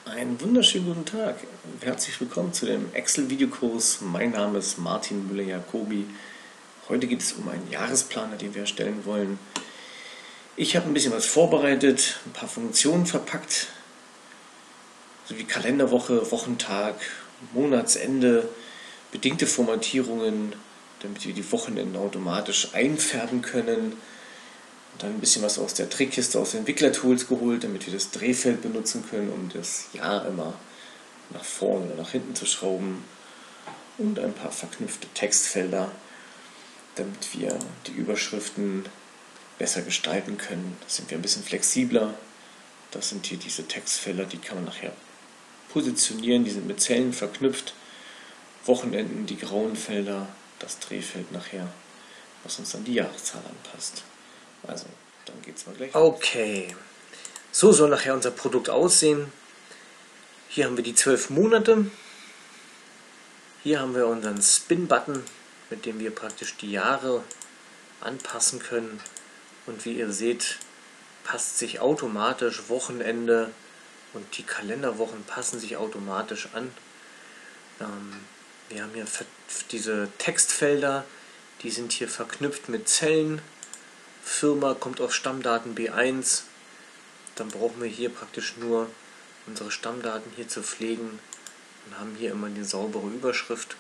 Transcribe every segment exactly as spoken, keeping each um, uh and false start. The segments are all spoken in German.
Einen wunderschönen guten Tag. Herzlich willkommen zu dem Excel-Videokurs. Mein Name ist Martin Müller-Jacobi. Heute geht es um einen Jahresplaner, den wir erstellen wollen. Ich habe ein bisschen was vorbereitet, ein paar Funktionen verpackt, sowie Kalenderwoche, Wochentag, Monatsende, bedingte Formatierungen, damit wir die Wochenenden automatisch einfärben können. Und dann ein bisschen was aus der Trickkiste, aus den Entwicklertools geholt, damit wir das Drehfeld benutzen können, um das Jahr immer nach vorne oder nach hinten zu schrauben. Und ein paar verknüpfte Textfelder, damit wir die Überschriften besser gestalten können. Da sind wir ein bisschen flexibler. Das sind hier diese Textfelder, die kann man nachher positionieren, die sind mit Zellen verknüpft. Wochenenden, die grauen Felder, das Drehfeld nachher, was uns dann die Jahreszahl anpasst. Also, dann geht's mal gleich. Okay, so soll nachher unser Produkt aussehen. Hier haben wir die zwölf Monate. Hier haben wir unseren Spin-Button, mit dem wir praktisch die Jahre anpassen können. Und wie ihr seht, passt sich automatisch Wochenende und die Kalenderwochen passen sich automatisch an. Ähm, wir haben hier diese Textfelder, die sind hier verknüpft mit Zellen. Firma kommt auf Stammdaten B eins, dann brauchen wir hier praktisch nur unsere Stammdaten hier zu pflegen und haben hier immer eine saubere Überschrift.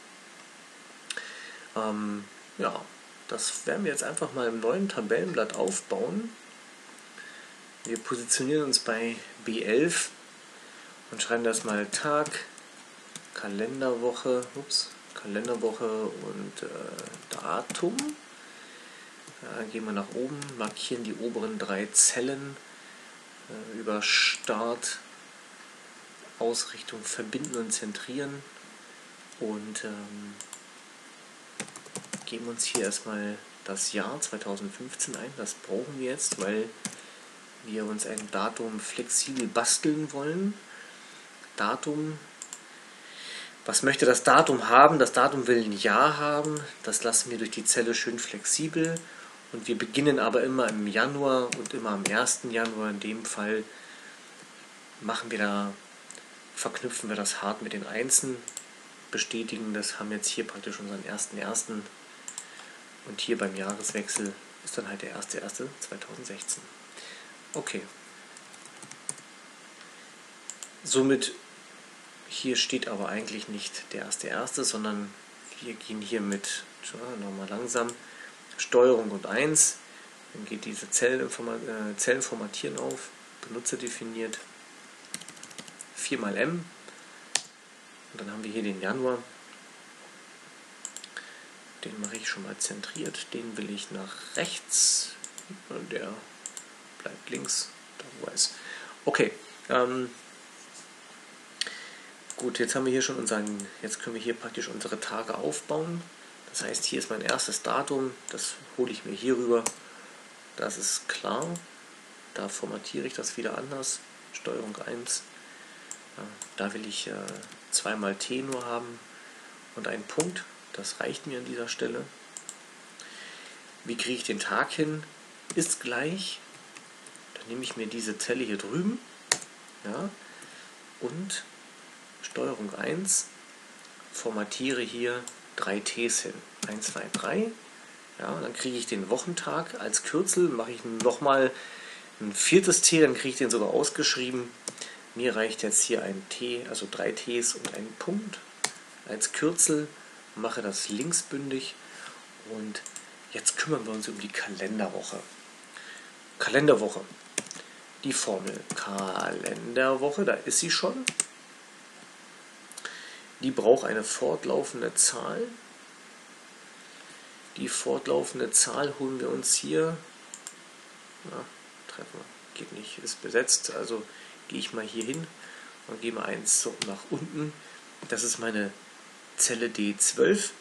Ähm, ja, das werden wir jetzt einfach mal im neuen Tabellenblatt aufbauen. Wir positionieren uns bei B elf und schreiben das mal Tag, Kalenderwoche, ups, Kalenderwoche und äh, Datum. Ja, gehen wir nach oben, markieren die oberen drei Zellen äh, über Start, Ausrichtung, Verbinden und Zentrieren und ähm, geben uns hier erstmal das Jahr zweitausendfünfzehn ein. Das brauchen wir jetzt, weil wir uns ein Datum flexibel basteln wollen. Datum, was möchte das Datum haben? Das Datum will ein Jahr haben, das lassen wir durch die Zelle schön flexibel. Und wir beginnen aber immer im Januar und immer am ersten Januar. In dem Fall machen wir da, verknüpfen wir das hart mit den Einsen, bestätigen das, haben jetzt hier praktisch unseren ersten ersten und hier beim Jahreswechsel ist dann halt der erste erste zweitausendsechzehn. Okay. Somit, hier steht aber eigentlich nicht der erste erste, sondern wir gehen hier mit, nochmal langsam, Steuerung und eins, dann geht diese Zellenformatieren äh, Zellenformatieren auf, Benutzer definiert, vier mal M und dann haben wir hier den Januar, den mache ich schon mal zentriert, den will ich nach rechts und der bleibt links, da wo er ist. Okay, ähm, gut, jetzt haben wir hier schon unseren, jetzt können wir hier praktisch unsere Tage aufbauen. Das heißt, hier ist mein erstes Datum, das hole ich mir hier rüber, das ist klar, da formatiere ich das wieder anders, Steuerung eins, da will ich äh, zweimal T nur haben und einen Punkt, das reicht mir an dieser Stelle. Wie kriege ich den Tag hin? Ist gleich, dann nehme ich mir diese Zelle hier drüben, ja, und Steuerung eins, formatiere hier drei Ts hin. eins, zwei, drei. Ja, dann kriege ich den Wochentag als Kürzel, mache ich nochmal ein viertes T, dann kriege ich den sogar ausgeschrieben. Mir reicht jetzt hier ein T, also drei Ts und ein Punkt als Kürzel, mache das linksbündig und jetzt kümmern wir uns um die Kalenderwoche. Kalenderwoche. Die Formel Kalenderwoche, da ist sie schon. Die braucht eine fortlaufende Zahl. Die fortlaufende Zahl holen wir uns hier. Na, Treffer geht nicht, ist besetzt. Also gehe ich mal hier hin und gehe mal eins so nach unten. Das ist meine Zelle D zwölf.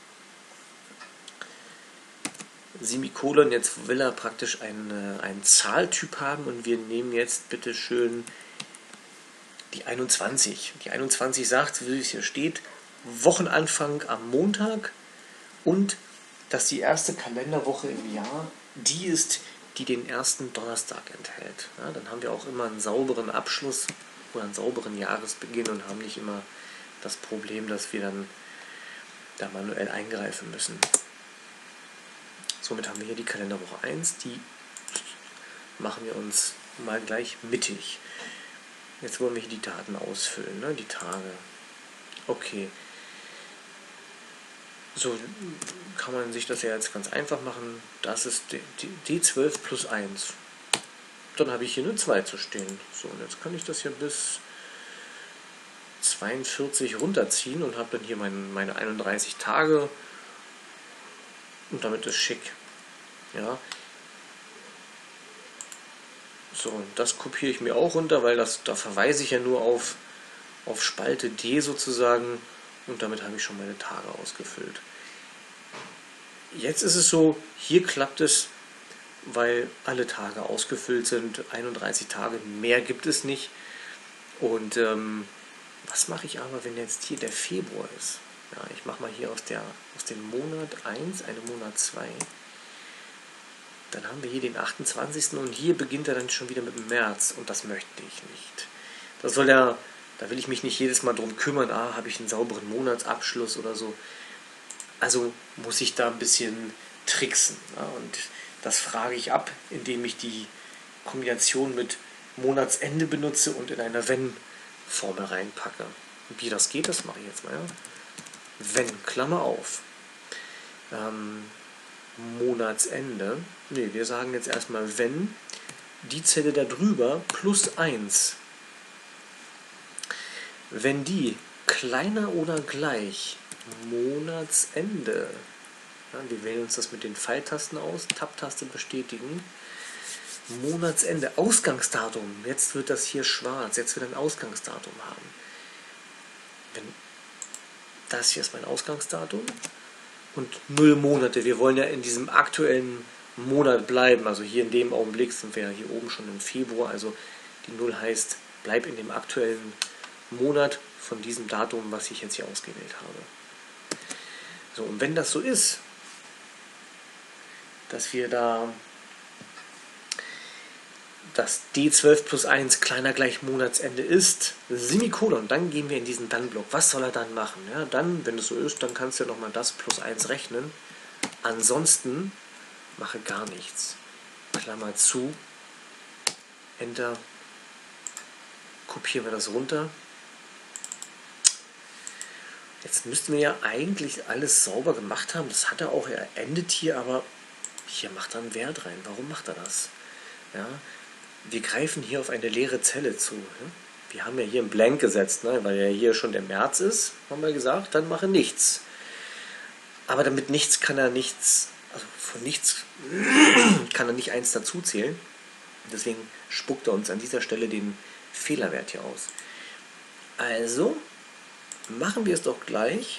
Semikolon, jetzt will er praktisch einen, einen Zahltyp haben und wir nehmen jetzt bitte schön die einundzwanzig. Die einundzwanzig sagt, wie es hier steht, Wochenanfang am Montag und dass die erste Kalenderwoche im Jahr die ist, die den ersten Donnerstag enthält. Ja, dann haben wir auch immer einen sauberen Abschluss oder einen sauberen Jahresbeginn und haben nicht immer das Problem, dass wir dann da manuell eingreifen müssen. Somit haben wir hier die Kalenderwoche eins, die machen wir uns mal gleich mittig. Jetzt wollen wir hier die Daten ausfüllen, ne? Die Tage. Okay. So kann man sich das ja jetzt ganz einfach machen. Das ist D zwölf plus eins. Dann habe ich hier eine zwei zu stehen. So, und jetzt kann ich das hier bis zweiundvierzig runterziehen und habe dann hier mein, meine einunddreißig Tage und damit ist schick. Ja. So, das kopiere ich mir auch runter, weil das, da verweise ich ja nur auf, auf Spalte D sozusagen und damit habe ich schon meine Tage ausgefüllt. Jetzt ist es so, hier klappt es, weil alle Tage ausgefüllt sind, einunddreißig Tage, mehr gibt es nicht. Und ähm, was mache ich aber, wenn jetzt hier der Februar ist? Ja, ich mache mal hier aus, der, aus dem Monat eins eine Monat zwei. Dann haben wir hier den achtundzwanzigsten und hier beginnt er dann schon wieder mit dem März und das möchte ich nicht. Das soll ja, da will ich mich nicht jedes Mal drum kümmern, ah, habe ich einen sauberen Monatsabschluss oder so. Also muss ich da ein bisschen tricksen. Ja, und das frage ich ab, indem ich die Kombination mit Monatsende benutze und in eine Wenn-Formel reinpacke. Und wie das geht, das mache ich jetzt mal. Ja. Wenn, Klammer auf. Ähm, Monatsende. Ne, wir sagen jetzt erstmal wenn die Zelle da drüber plus eins. Wenn die kleiner oder gleich Monatsende. Ja, wir wählen uns das mit den Pfeiltasten aus, Tab-Taste bestätigen. Monatsende, Ausgangsdatum. Jetzt wird das hier schwarz, jetzt wird ein Ausgangsdatum haben. Wenn das hier ist mein Ausgangsdatum und null Monate. Wir wollen ja in diesem aktuellen Monat bleiben. Also hier in dem Augenblick sind wir ja hier oben schon im Februar. Also die null heißt, bleib in dem aktuellen Monat von diesem Datum, was ich jetzt hier ausgewählt habe. So, und wenn das so ist, dass wir da das D zwölf plus eins kleiner gleich Monatsende ist, Semikolon, dann gehen wir in diesen Dann-Block. Was soll er dann machen? Ja, dann, wenn es so ist, dann kannst du ja nochmal das plus eins rechnen. Ansonsten mache gar nichts. Klammer zu, Enter, kopieren wir das runter. Jetzt müssten wir ja eigentlich alles sauber gemacht haben. Das hat er auch, er endet hier, aber hier macht er einen Wert rein. Warum macht er das? Ja, wir greifen hier auf eine leere Zelle zu. Wir haben ja hier ein Blank gesetzt, ne? Weil ja hier schon der März ist, haben wir gesagt, dann mache nichts. Aber damit nichts kann er nichts, also von nichts kann er nicht eins dazu zählen. Deswegen spuckt er uns an dieser Stelle den Fehlerwert hier aus. Also machen wir es doch gleich,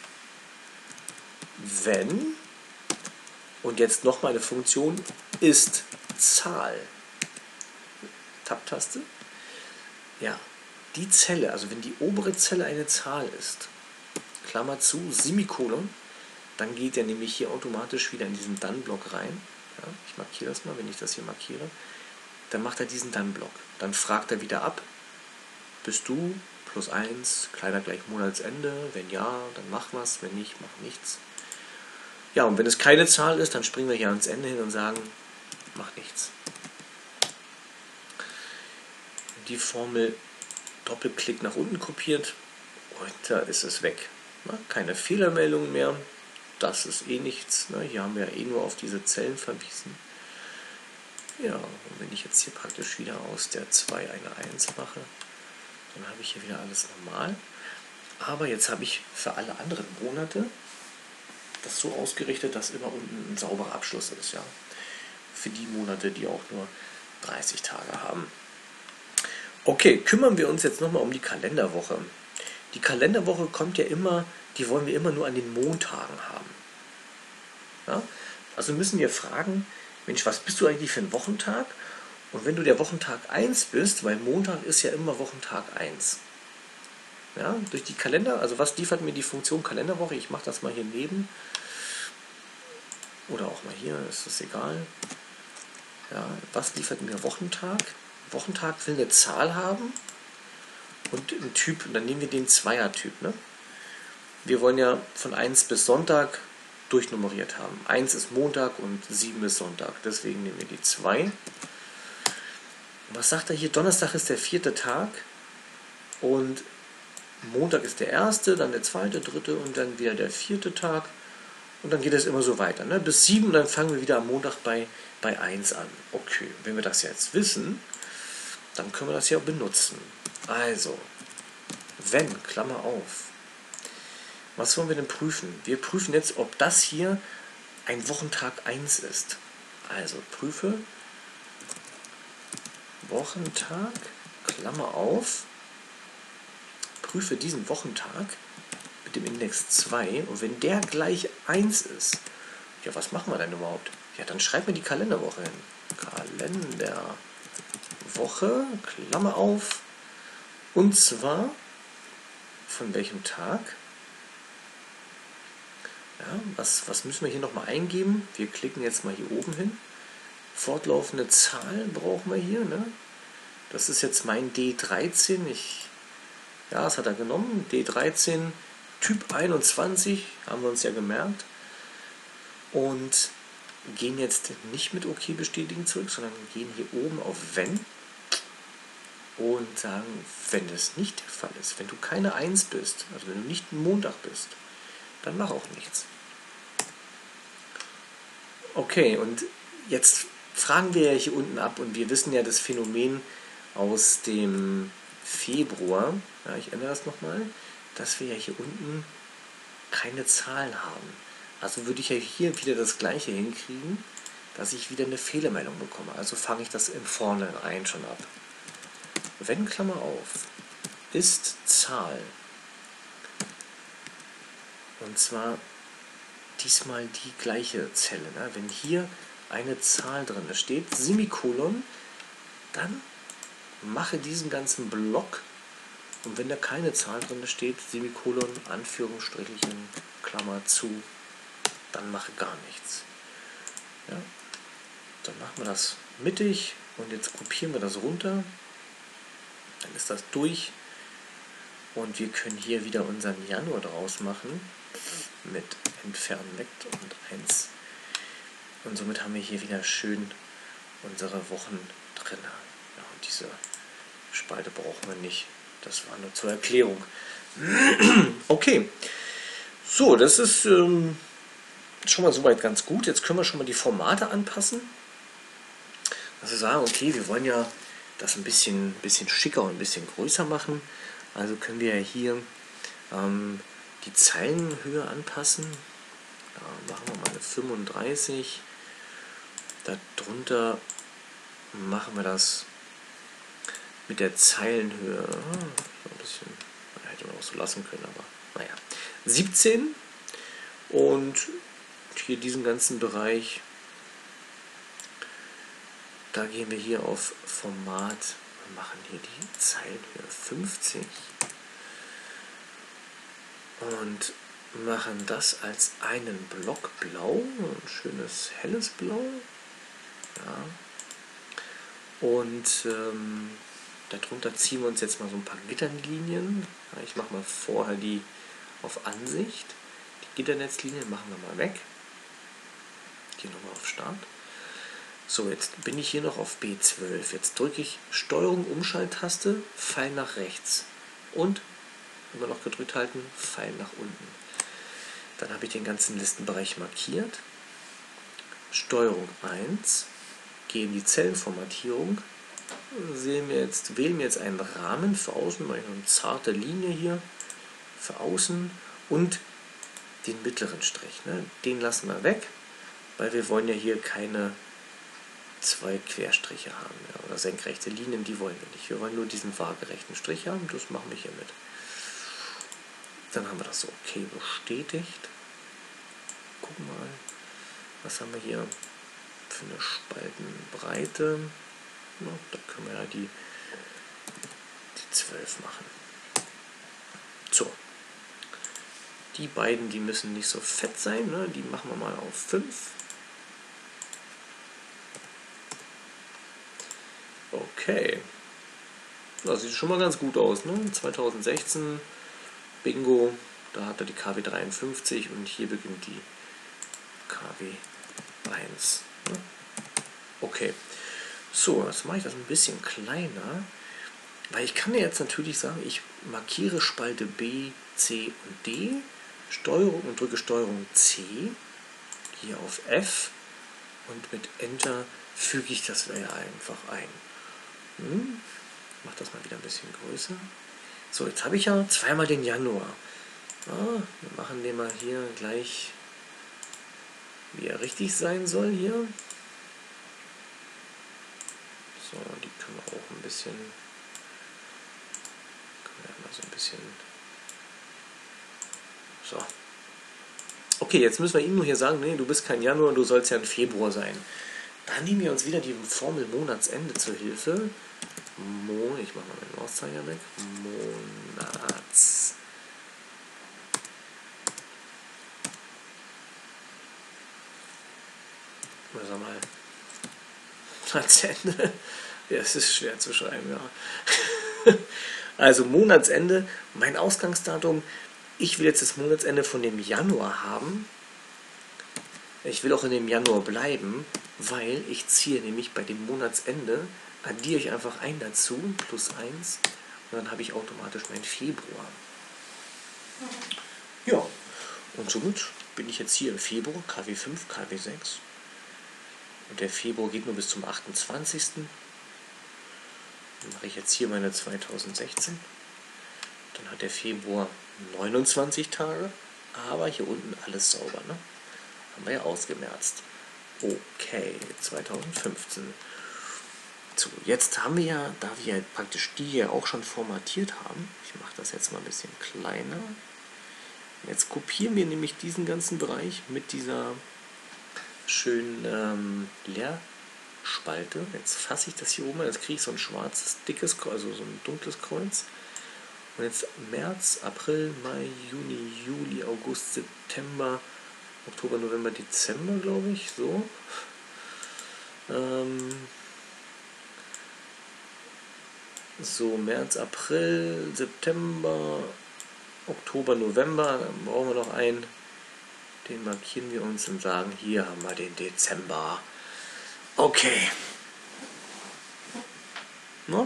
wenn, und jetzt nochmal eine Funktion, ist Zahl. Tab-Taste. Ja, die Zelle, also wenn die obere Zelle eine Zahl ist, Klammer zu, Semikolon, dann geht er nämlich hier automatisch wieder in diesen Dann-Block rein. Ja, ich markiere das mal, wenn ich das hier markiere. Dann macht er diesen Dann-Block. Dann fragt er wieder ab, bist du plus eins, kleiner gleich Monatsende, wenn ja, dann mach was, wenn nicht, mach nichts. Ja, und wenn es keine Zahl ist, dann springen wir hier ans Ende hin und sagen, mach nichts. Die Formel Doppelklick nach unten kopiert und da ist es weg. Na, keine Fehlermeldungen mehr, das ist eh nichts. Na, hier haben wir ja eh nur auf diese Zellen verwiesen. Ja, und wenn ich jetzt hier praktisch wieder aus der zwei eine eins mache, dann habe ich hier wieder alles normal. Aber jetzt habe ich für alle anderen Monate das so ausgerichtet, dass immer unten ein sauberer Abschluss ist. Ja? Für die Monate, die auch nur dreißig Tage haben. Okay, kümmern wir uns jetzt nochmal um die Kalenderwoche. Die Kalenderwoche kommt ja immer, die wollen wir immer nur an den Montagen haben. Ja? Also müssen wir fragen, Mensch, was bist du eigentlich für ein Wochentag? Und wenn du der Wochentag eins bist, weil Montag ist ja immer Wochentag eins. Ja, durch die Kalender, also was liefert mir die Funktion Kalenderwoche? Ich mache das mal hier neben. Oder auch mal hier, ist das egal. Ja, was liefert mir Wochentag? Wochentag will eine Zahl haben. und ein Typ, und dann nehmen wir den Zweier-Typ. Ne? Wir wollen ja von eins bis Sonntag durchnummeriert haben. eins ist Montag und sieben ist Sonntag. Deswegen nehmen wir die zwei. Was sagt er hier? Donnerstag ist der vierte Tag und Montag ist der erste, dann der zweite, dritte und dann wieder der vierte Tag. Und dann geht es immer so weiter. Ne? Bis sieben, dann fangen wir wieder am Montag bei, bei eins an. Okay, wenn wir das jetzt wissen, dann können wir das ja benutzen. Also, wenn, Klammer auf. Was wollen wir denn prüfen? Wir prüfen jetzt, ob das hier ein Wochentag eins ist. Also, prüfe Wochentag, Klammer auf, prüfe diesen Wochentag mit dem Index zwei und wenn der gleich eins ist, ja, was machen wir denn überhaupt? Ja, dann schreiben wir die Kalenderwoche hin. Kalenderwoche, Klammer auf, und zwar von welchem Tag? Ja, was, was müssen wir hier nochmal eingeben? Wir klicken jetzt mal hier oben hin. Fortlaufende Zahl brauchen wir hier. Ne? Das ist jetzt mein D dreizehn. Ich, ja, das hat er genommen. D dreizehn, Typ einundzwanzig, haben wir uns ja gemerkt. Und gehen jetzt nicht mit OK bestätigen zurück, sondern gehen hier oben auf Wenn und sagen, wenn das nicht der Fall ist, wenn du keine eins bist, also wenn du nicht ein Montag bist, dann mach auch nichts. Okay, und jetzt fragen wir ja hier unten ab und wir wissen ja das Phänomen aus dem Februar, ja, ich ändere das nochmal, dass wir ja hier unten keine Zahlen haben. Also würde ich ja hier wieder das gleiche hinkriegen, dass ich wieder eine Fehlermeldung bekomme. Also fange ich das im Vornherein schon ab. Wenn, Klammer auf, ist Zahl, und zwar diesmal die gleiche Zelle. Ne? Wenn hier eine Zahl drin steht, Semikolon, dann mache diesen ganzen Block, und wenn da keine Zahl drin steht, Semikolon, Anführungsstrichen, Klammer zu, dann mache gar nichts. Ja? Dann machen wir das mittig und jetzt kopieren wir das runter. Dann ist das durch und wir können hier wieder unseren Januar draus machen mit entfernen weg und eins. Und somit haben wir hier wieder schön unsere Wochen drin. Ja, und diese Spalte brauchen wir nicht. Das war nur zur Erklärung. Okay, so, das ist ähm, schon mal soweit ganz gut. Jetzt können wir schon mal die Formate anpassen. Also sagen, okay, wir wollen ja das ein bisschen, bisschen schicker und ein bisschen größer machen. Also können wir ja hier ähm, die Zeilenhöhe anpassen. Da machen wir mal eine fünfunddreißig. Darunter machen wir das mit der Zeilenhöhe. Ein bisschen, hätte man auch so lassen können, aber naja. siebzehn. Und hier diesen ganzen Bereich, da gehen wir hier auf Format und machen hier die Zeilenhöhe fünfzig. Und machen das als einen Block blau, ein schönes helles Blau. Ja. Und ähm, darunter ziehen wir uns jetzt mal so ein paar Gitterlinien. Ja, ich mache mal vorher die auf Ansicht. Die Gitternetzlinien machen wir mal weg. Hier nochmal auf Start. So, jetzt bin ich hier noch auf B zwölf. Jetzt drücke ich Steuerung Umschalttaste, Pfeil nach rechts. Und immer noch gedrückt halten, Pfeil nach unten. Dann habe ich den ganzen Listenbereich markiert. Steuerung eins, gehe in die Zellenformatierung, sehen wir jetzt, wählen wir jetzt einen Rahmen für außen, mal eine zarte Linie hier für außen und den mittleren Strich. Ne? Den lassen wir weg, weil wir wollen ja hier keine zwei Querstriche haben, ja, oder senkrechte Linien, die wollen wir nicht. Wir wollen nur diesen waagerechten Strich haben, das machen wir hier mit. Dann haben wir das so okay bestätigt. Gucken mal, was haben wir hier für eine Spaltenbreite. Na, da können wir ja die, die zwölf machen. So. Die beiden, die müssen nicht so fett sein, ne? Die machen wir mal auf fünf. Okay. Das sieht schon mal ganz gut aus, ne? zweitausendsechzehn, Bingo, da hat er die K W dreiundfünfzig und hier beginnt die K W eins. Ne? Okay, so, jetzt mache ich das ein bisschen kleiner, weil ich kann ja jetzt natürlich sagen, ich markiere Spalte B, C und D, Steuerung und drücke Steuerung C, hier auf F und mit Enter füge ich das einfach ein. Hm? Ich mache das mal wieder ein bisschen größer. So, jetzt habe ich ja zweimal den Januar. Ja, wir machen den mal hier gleich, wie er richtig sein soll hier. So, die können wir auch ein bisschen, können wir mal so ein bisschen, so. Okay, jetzt müssen wir ihm nur hier sagen, nee, du bist kein Januar, du sollst ja ein Februar sein. Dann nehmen wir uns wieder die Formel Monatsende zur Hilfe. Mo, ich mache mal den Mauszeiger weg. Monats. Was sag mal. Monatsende. Ja, es ist schwer zu schreiben, ja. Also Monatsende, mein Ausgangsdatum. Ich will jetzt das Monatsende von dem Januar haben. Ich will auch in dem Januar bleiben, weil ich ziehe nämlich bei dem Monatsende, addiere ich einfach ein dazu, plus eins, und dann habe ich automatisch meinen Februar. Ja, und somit bin ich jetzt hier im Februar, K W fünf, K W sechs. Und der Februar geht nur bis zum achtundzwanzigsten Dann mache ich jetzt hier meine zweitausendsechzehn. Dann hat der Februar neunundzwanzig Tage, aber hier unten alles sauber, ne? Haben wir ja ausgemerzt. Okay, zweitausendfünfzehn. So, jetzt haben wir ja, da wir praktisch die hier auch schon formatiert haben, ich mache das jetzt mal ein bisschen kleiner. Jetzt kopieren wir nämlich diesen ganzen Bereich mit dieser schönen ähm, Leerspalte. Jetzt fasse ich das hier oben, jetzt kriege ich so ein schwarzes, dickes, also so ein dunkles Kreuz. Und jetzt März, April, Mai, Juni, Juli, August, September, Oktober, November, Dezember, glaube ich, so. Ähm, so, März, April, September, Oktober, November, dann brauchen wir noch einen. Den markieren wir uns und sagen, hier haben wir den Dezember. Okay. No?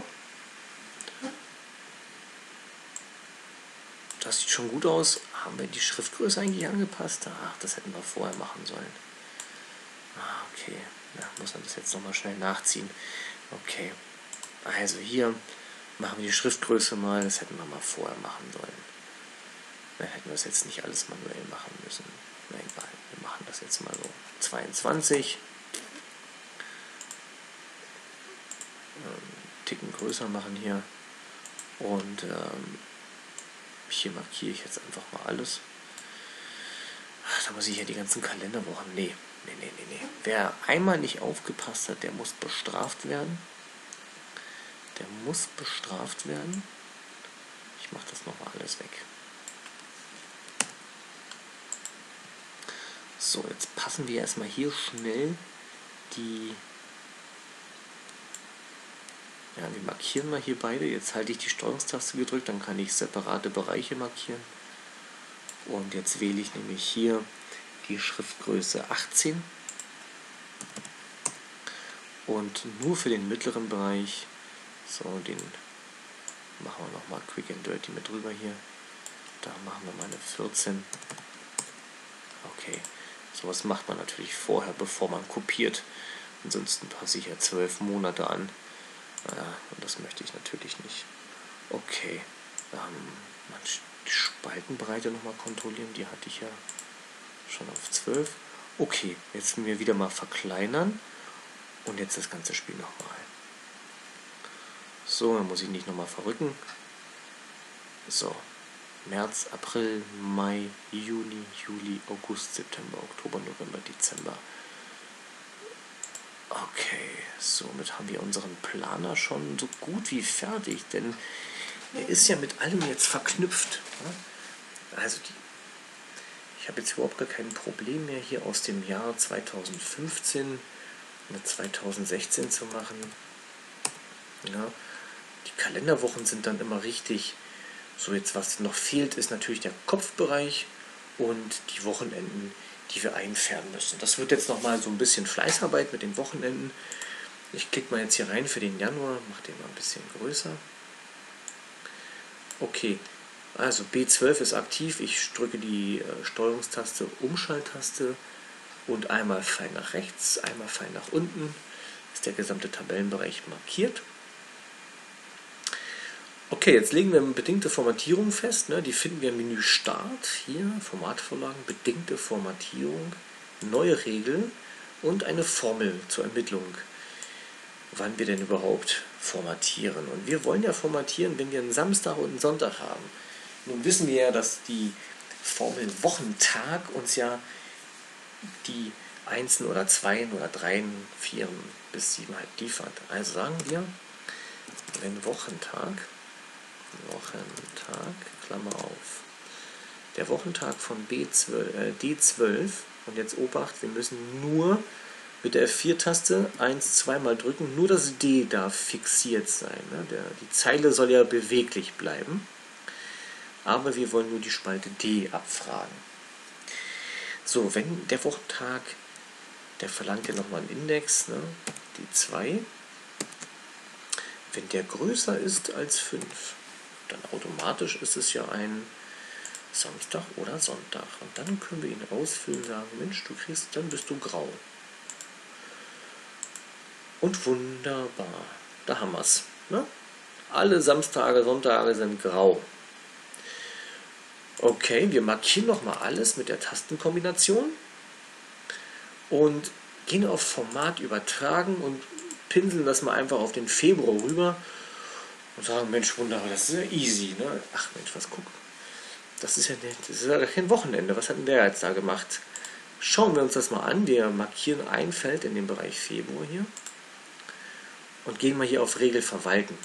Das sieht schon gut aus. Haben wir die Schriftgröße eigentlich angepasst? Ach, das hätten wir vorher machen sollen. Ah, okay. Ja, muss man das jetzt nochmal schnell nachziehen. Okay. Also hier machen wir die Schriftgröße mal. Das hätten wir mal vorher machen sollen. Dann hätten wir es jetzt nicht alles manuell machen müssen. Na egal. Wir machen das jetzt mal so. zweiundzwanzig. Ähm, Ticken größer machen hier. Und ähm, hier markiere ich jetzt einfach mal alles. Ach, da muss ich ja die ganzen Kalenderwochen. Nee, nee, nee, nee, nee. Wer einmal nicht aufgepasst hat, der muss bestraft werden. Der muss bestraft werden. Ich mache das nochmal alles weg. So, jetzt passen wir erstmal hier schnell die... Ja, wir markieren mal hier beide. Jetzt halte ich die Steuerungstaste gedrückt, dann kann ich separate Bereiche markieren. Und jetzt wähle ich nämlich hier die Schriftgröße achtzehn. Und nur für den mittleren Bereich, so, den machen wir nochmal Quick and Dirty mit drüber hier. Da machen wir mal eine vierzehn. Okay, sowas macht man natürlich vorher, bevor man kopiert. Ansonsten passe ich ja zwölf Monate an. Ja, und das möchte ich natürlich nicht. Okay, ähm, die Spaltenbreite nochmal kontrollieren, die hatte ich ja schon auf zwölf. Okay, jetzt wir wieder mal verkleinern und jetzt das ganze Spiel nochmal. So, dann muss ich nicht nochmal verrücken. So, März, April, Mai, Juni, Juli, August, September, Oktober, November, Dezember. Okay, somit haben wir unseren Planer schon so gut wie fertig, denn er ist ja mit allem jetzt verknüpft. Also die, ich habe jetzt überhaupt gar kein Problem mehr, hier aus dem Jahr zweitausendfünfzehn eine zweitausendsechzehn zu machen. Ja, die Kalenderwochen sind dann immer richtig. So, jetzt was noch fehlt, ist natürlich der Kopfbereich und die Wochenenden, die wir einfärben müssen. Das wird jetzt nochmal so ein bisschen Fleißarbeit mit den Wochenenden. Ich klicke mal jetzt hier rein für den Januar, mache den mal ein bisschen größer. Okay, also B zwölf ist aktiv. Ich drücke die äh, Steuerungstaste, Umschalttaste und einmal Pfeil nach rechts, einmal Pfeil nach unten. Ist der gesamte Tabellenbereich markiert. Okay, jetzt legen wir eine bedingte Formatierung fest. Ne? Die finden wir im Menü Start, hier, Formatvorlagen, bedingte Formatierung, neue Regel und eine Formel zur Ermittlung, wann wir denn überhaupt formatieren. Und wir wollen ja formatieren, wenn wir einen Samstag und einen Sonntag haben. Nun wissen wir ja, dass die Formel Wochentag uns ja die Einsen oder Zweien oder Dreien, Vieren bis Sieben halt liefert. Also sagen wir, wenn Wochentag, Wochentag, Klammer auf, der Wochentag von B zwölf, äh, D zwölf, und jetzt Obacht, wir müssen nur mit der F vier Taste eins, zweimal drücken, nur das D darf fixiert sein. Ne? Der, die Zeile soll ja beweglich bleiben, aber wir wollen nur die Spalte D abfragen. So, wenn der Wochentag, der verlangt ja nochmal einen Index, ne? Die zwei, wenn der größer ist als fünf, dann automatisch ist es ja ein Samstag oder Sonntag. Und dann können wir ihn ausfüllen und sagen, Mensch, du kriegst, dann bist du grau. Und wunderbar, da haben wir es. Ne? Alle Samstage, Sonntage sind grau. Okay, wir markieren nochmal alles mit der Tastenkombination und gehen auf Format übertragen und pinseln das mal einfach auf den Februar rüber und sagen, Mensch, wunderbar, das ist ja easy. Ne? Ach Mensch, was guck. Das ist ja nicht, das ist ja kein Wochenende. Was hat denn der jetzt da gemacht? Schauen wir uns das mal an. Wir markieren ein Feld in dem Bereich Februar hier und gehen mal hier auf Regel verwalten.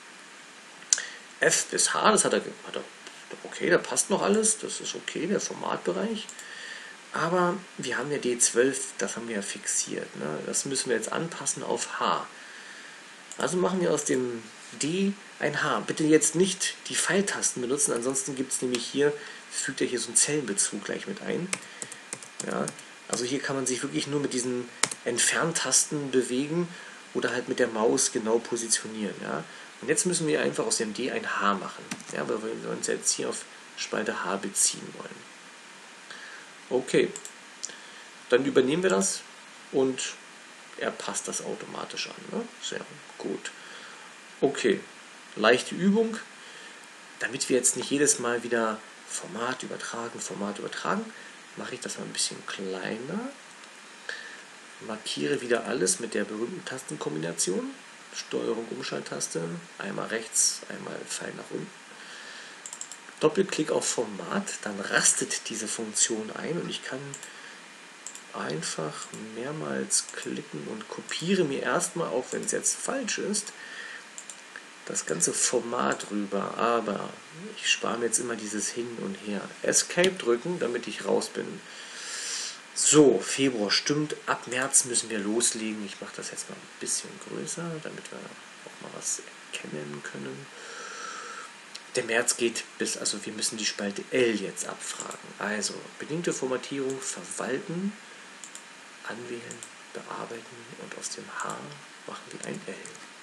F bis H, das hat er, hat er okay, da passt noch alles, das ist okay, der Formatbereich. Aber wir haben ja D zwölf, das haben wir ja fixiert. Ne? Das müssen wir jetzt anpassen auf H. Also machen wir aus dem D ein H. Bitte jetzt nicht die Pfeiltasten benutzen, ansonsten gibt es nämlich hier, fügt er hier so einen Zellenbezug gleich mit ein. Ja? Also hier kann man sich wirklich nur mit diesen Entferntasten bewegen oder halt mit der Maus genau positionieren. Ja? Und jetzt müssen wir einfach aus dem D ein H machen, ja, weil wir uns jetzt hier auf Spalte H beziehen wollen. Okay, dann übernehmen wir das und er passt das automatisch an. Ne? Sehr gut. Okay, leichte Übung. Damit wir jetzt nicht jedes Mal wieder Format übertragen, Format übertragen, mache ich das mal ein bisschen kleiner. Markiere wieder alles mit der berühmten Tastenkombination. Steuerung, Umschalttaste, einmal rechts, einmal Pfeil nach unten. Doppelklick auf Format, dann rastet diese Funktion ein und ich kann einfach mehrmals klicken und kopiere mir erstmal, auch wenn es jetzt falsch ist, das ganze Format rüber, aber ich spare mir jetzt immer dieses Hin und Her. Escape drücken, damit ich raus bin. So, Februar stimmt, ab März müssen wir loslegen. Ich mache das jetzt mal ein bisschen größer, damit wir auch mal was erkennen können. Der März geht bis, also wir müssen die Spalte L jetzt abfragen. Also, bedingte Formatierung, verwalten, anwählen, bearbeiten und aus dem H machen wir ein L.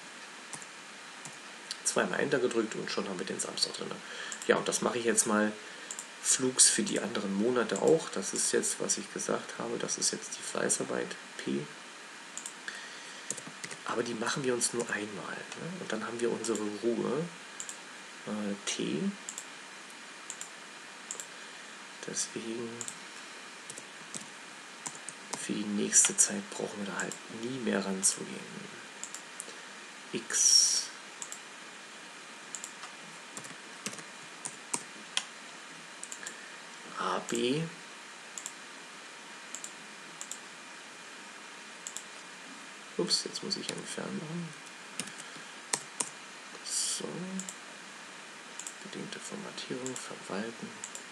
Zweimal Enter gedrückt und schon haben wir den Samstag drin. Ja, und das mache ich jetzt mal flugs für die anderen Monate auch. Das ist jetzt, was ich gesagt habe, das ist jetzt die Fleißarbeit P. Aber die machen wir uns nur einmal. Ne? Und dann haben wir unsere Ruhe äh, T. Deswegen für die nächste Zeit brauchen wir da halt nie mehr ranzugehen. X. A, B. Ups, jetzt muss ich entfernen machen. So. Bedingte Formatierung, verwalten.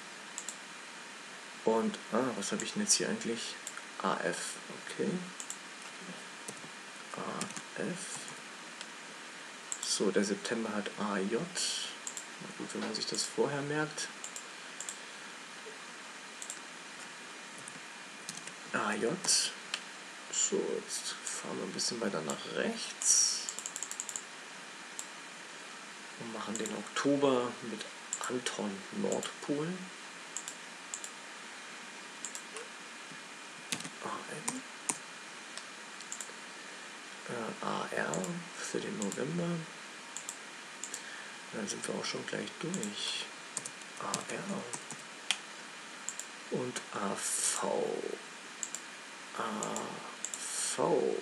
Und, ah, was habe ich denn jetzt hier eigentlich? A F, okay. A F. So, der September hat A J. Na gut, wenn man sich das vorher merkt. A J. So, jetzt fahren wir ein bisschen weiter nach rechts. Und machen den Oktober mit Anton Nordpol. A N. Äh, A R für den November. Dann sind wir auch schon gleich durch. A R und A V. A V.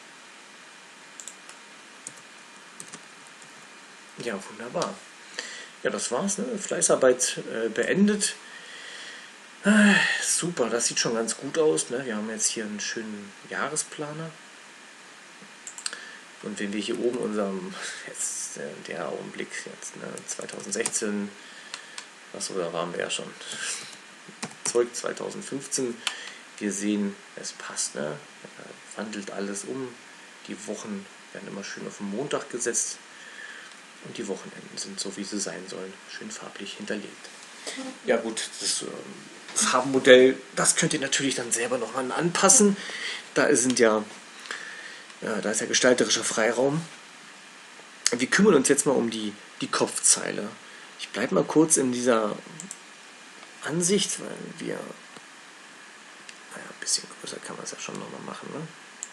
Ja, wunderbar. Ja, das war's, ne? Fleißarbeit äh, beendet. Äh, super, das sieht schon ganz gut aus, ne? Wir haben jetzt hier einen schönen Jahresplaner. Und wenn wir hier oben unserem, jetzt äh, der Augenblick, jetzt ne, zweitausendsechzehn, was oder waren wir ja schon, Zeug zweitausendfünfzehn, wir sehen, es passt, ne? Er wandelt alles um, die Wochen werden immer schön auf den Montag gesetzt und die Wochenenden sind so, wie sie sein sollen, schön farblich hinterlegt. Ja gut, das ähm, Farbenmodell, das könnt ihr natürlich dann selber nochmal anpassen, da sind ja Ja, da ist ja gestalterischer Freiraum. Wir kümmern uns jetzt mal um die, die Kopfzeile. Ich bleibe mal kurz in dieser Ansicht, weil wir, naja, ein bisschen größer kann man es ja schon nochmal machen, ne?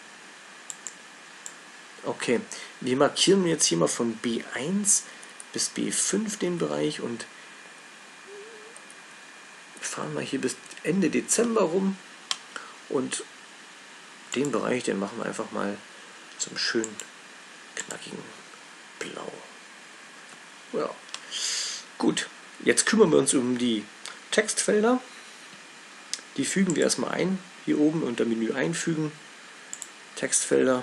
Okay, wir markieren jetzt hier mal von B eins bis B fünf den Bereich und fahren mal hier bis Ende Dezember rum und den Bereich, den machen wir einfach mal zum schönen, knackigen Blau. Ja, gut. Jetzt kümmern wir uns um die Textfelder. Die fügen wir erstmal ein. Hier oben unter Menü einfügen. Textfelder.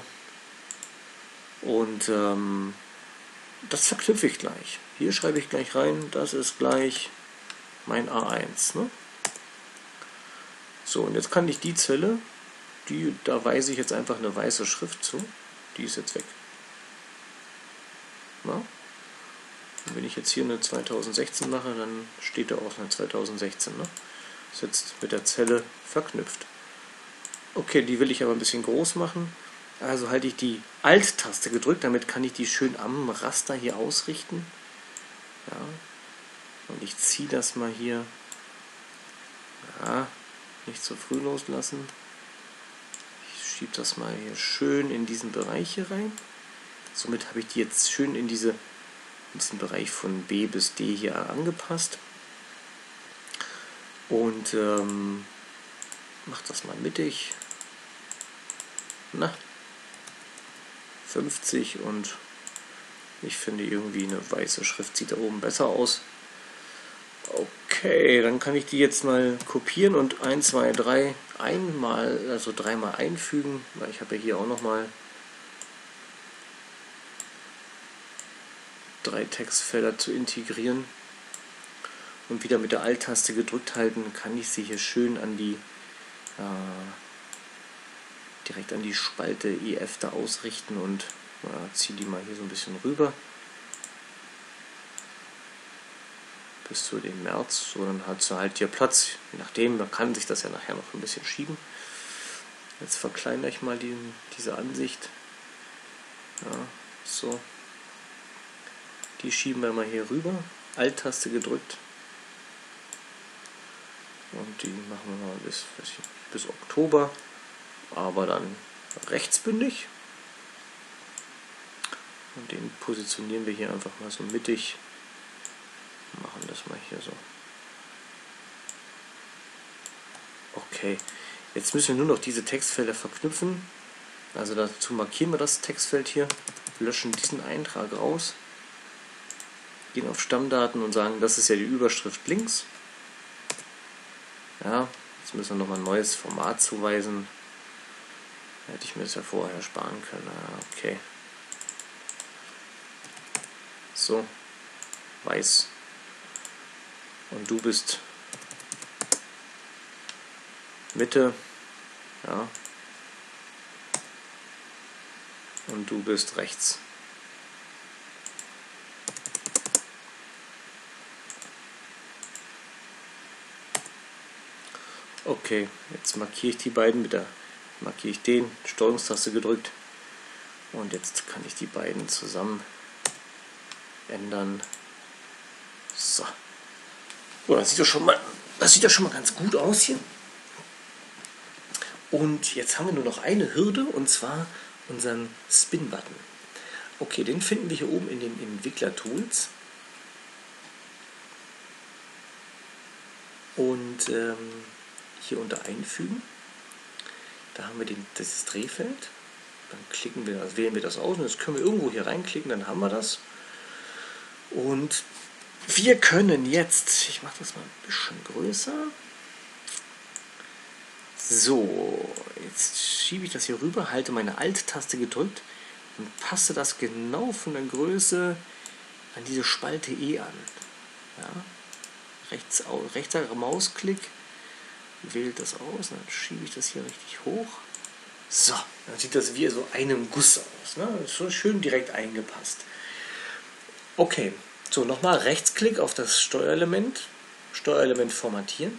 Und ähm, das verknüpfe ich gleich. Hier schreibe ich gleich rein, das ist gleich mein A eins. Ne? So, und jetzt kann ich die Zelle, die, da weise ich jetzt einfach eine weiße Schrift zu. Die ist jetzt weg. Na? Und wenn ich jetzt hier eine zweitausendsechzehn mache, dann steht da auch eine zweitausendsechzehn. Ne? Ist jetzt mit der Zelle verknüpft. Okay, die will ich aber ein bisschen groß machen. Also halte ich die Alt-Taste gedrückt, damit kann ich die schön am Raster hier ausrichten. Ja. Und ich ziehe das mal hier. Ja, nicht zu früh loslassen. Ich schiebe das mal hier schön in diesen Bereich hier rein. Somit habe ich die jetzt schön in, diese, in diesen Bereich von B bis D hier angepasst. Und ähm, mache das mal mittig. Na, fünfzig, und ich finde irgendwie eine weiße Schrift sieht da oben besser aus. Okay, dann kann ich die jetzt mal kopieren und eins, zwei, drei einmal, also dreimal einfügen, weil ich habe ja hier auch nochmal drei Textfelder zu integrieren. Und wieder mit der Alt-Taste gedrückt halten, kann ich sie hier schön an die äh, direkt an die Spalte E F da ausrichten und äh, ziehe die mal hier so ein bisschen rüber bis zu dem März. So, dann hat sie halt hier Platz. Je nachdem, man kann sich das ja nachher noch ein bisschen schieben. Jetzt verkleinere ich mal die, diese Ansicht. Ja, so. Die schieben wir mal hier rüber. Alt-Taste gedrückt. Und die machen wir mal bis, bis Oktober. Aber dann rechtsbündig. Und den positionieren wir hier einfach mal so mittig. Machen das mal hier so. Okay, jetzt müssen wir nur noch diese Textfelder verknüpfen. Also dazu markieren wir das Textfeld hier, löschen diesen Eintrag raus, gehen auf Stammdaten und sagen, das ist ja die Überschrift links. Ja, jetzt müssen wir nochmal ein neues Format zuweisen. Hätte ich mir das ja vorher sparen können. Ah, okay. So, weiß. Und du bist Mitte. Ja. Und du bist rechts. Okay, jetzt markiere ich die beiden mit der, markiere ich den, Steuerungstaste gedrückt und jetzt kann ich die beiden zusammen ändern. So. Oh, das sieht doch schon mal, das sieht doch schon mal ganz gut aus hier. Und jetzt haben wir nur noch eine Hürde, und zwar unseren Spin-Button. Okay, den finden wir hier oben in den Entwickler-Tools. Und ähm, hier unter Einfügen, da haben wir den, das Drehfeld. Dann klicken wir, also wählen wir das aus und jetzt können wir irgendwo hier reinklicken, dann haben wir das. Und wir können jetzt, ich mache das mal ein bisschen größer. So, jetzt schiebe ich das hier rüber, halte meine Alt-Taste gedrückt und passe das genau von der Größe an diese Spalte E an. Ja, rechts, rechter Mausklick wählt das aus, dann schiebe ich das hier richtig hoch. So, dann sieht das wie so einem Guss aus. Ne? So schön direkt eingepasst. Okay, so nochmal Rechtsklick auf das Steuerelement, Steuerelement formatieren.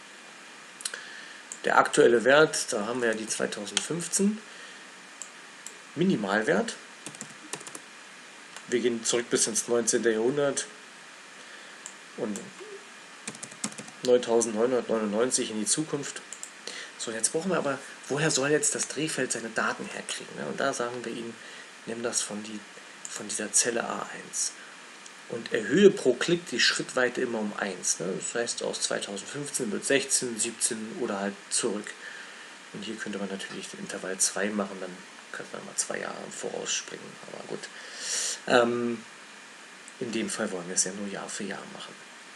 Der aktuelle Wert, da haben wir ja die zweitausendfünfzehn. Minimalwert. Wir gehen zurück bis ins neunzehnten Jahrhundert und neuntausendneunhundertneunundneunzig in die Zukunft. So, jetzt brauchen wir aber, woher soll jetzt das Drehfeld seine Daten herkriegen? Ne? Und da sagen wir ihm, nimm das von, die, von dieser Zelle A eins. Und erhöhe pro Klick die Schrittweite immer um eins. Ne? Das heißt, aus zweitausendfünfzehn wird sechzehn, siebzehn oder halt zurück. Und hier könnte man natürlich den Intervall zwei machen, dann könnte man mal zwei Jahre im Voraus springen. Aber gut. Ähm, in dem Fall wollen wir es ja nur Jahr für Jahr machen.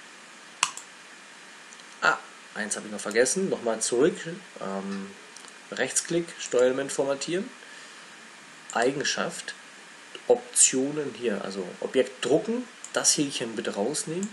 Ah, eins habe ich noch vergessen. Nochmal zurück. Ähm, Rechtsklick, Steuerelement formatieren. Eigenschaft. Optionen hier, also Objekt drucken. Das Häkchen bitte rausnehmen,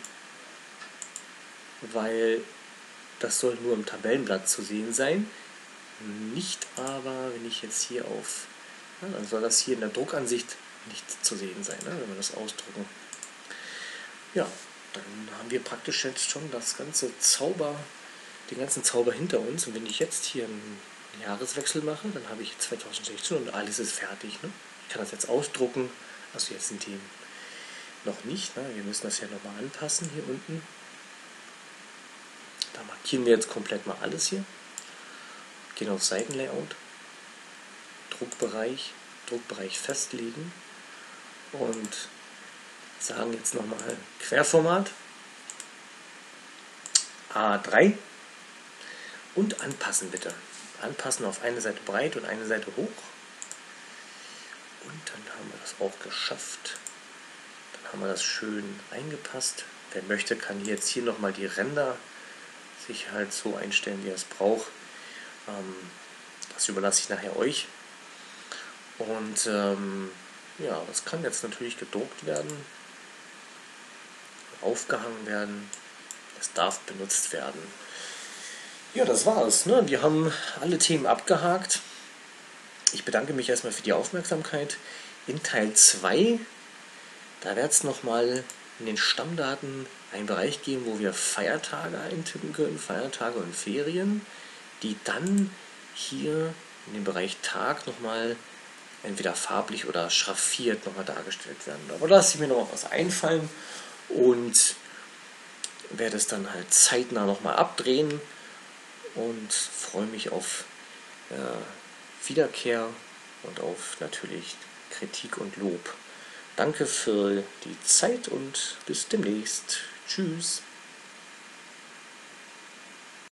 weil das soll nur im Tabellenblatt zu sehen sein. Nicht aber, wenn ich jetzt hier auf, ja, dann soll das hier in der Druckansicht nicht zu sehen sein, ne, wenn wir das ausdrucken. Ja, dann haben wir praktisch jetzt schon das ganze Zauber, den ganzen Zauber hinter uns. Und wenn ich jetzt hier einen Jahreswechsel mache, dann habe ich zweitausendsechzehn und alles ist fertig. Ne? Ich kann das jetzt ausdrucken, also jetzt sind die noch nicht, ne? Wir müssen das ja nochmal anpassen hier unten. Da markieren wir jetzt komplett mal alles hier. Gehen auf Seitenlayout, Druckbereich, Druckbereich festlegen und sagen jetzt nochmal Querformat A drei und anpassen bitte. Anpassen auf eine Seite breit und eine Seite hoch. Und dann haben wir das auch geschafft. Dann haben wir das schön eingepasst. Wer möchte, kann jetzt hier nochmal die Ränder sich halt so einstellen, wie er es braucht. Ähm, das überlasse ich nachher euch. Und ähm, ja, das kann jetzt natürlich gedruckt werden, aufgehangen werden. Es darf benutzt werden. Ja, das war's. Ne? Wir haben alle Themen abgehakt. Ich bedanke mich erstmal für die Aufmerksamkeit. In Teil zwei, da wird es nochmal in den Stammdaten einen Bereich geben, wo wir Feiertage eintippen können, Feiertage und Ferien, die dann hier in dem Bereich Tag nochmal entweder farblich oder schraffiert nochmal dargestellt werden. Aber da lasse ich mir noch was einfallen und werde es dann halt zeitnah nochmal abdrehen und freue mich auf äh, Wiederkehr und auf natürlich Kritik und Lob. Danke für die Zeit und bis demnächst. Tschüss.